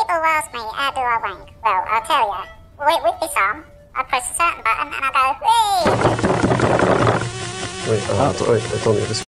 People will ask me, how do I wank? Well, I'll tell you. With this arm, I press a certain button and I go, whee! Wait, I told you this.